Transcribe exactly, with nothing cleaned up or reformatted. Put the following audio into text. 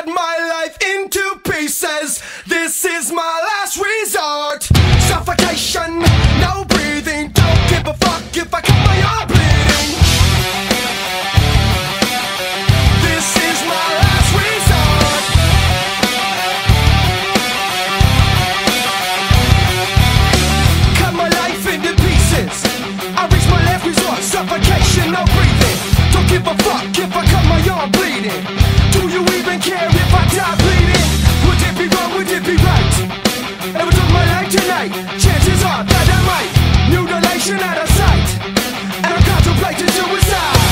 my life into pieces. This is my last resort. Suffocation, no breathing. Don't give a fuck if I cut my arm bleeding. This is my last resort. Cut my life into pieces. I reach my last resort. Suffocation, no breathing. Don't give a fuck if I cut my arm bleeding. Do you even care if I die bleeding? Would it be wrong, would it be right? If I took my life tonight, chances are that I might. Mutilation out of sight, and I'm contemplating suicide.